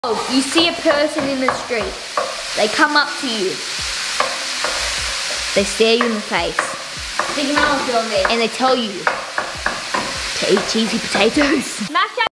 You see a person in the street. They come up to you. They stare you in the face. And they tell you to eat cheesy potatoes. Smash that